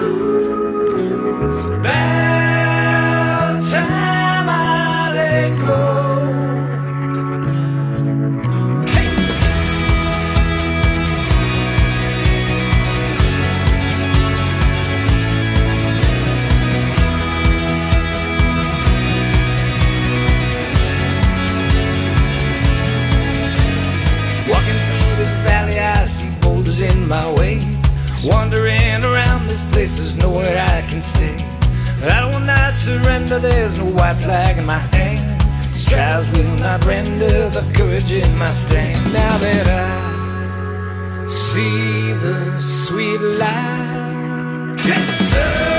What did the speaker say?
It's about time I let go. Walking through this valley, I see boulders in my way. Wandering around this place, there's nowhere I can stay. I will not surrender, there's no white flag in my hand. These trials will not render the courage in my stand. Now that I see the sweet light, yes, sir.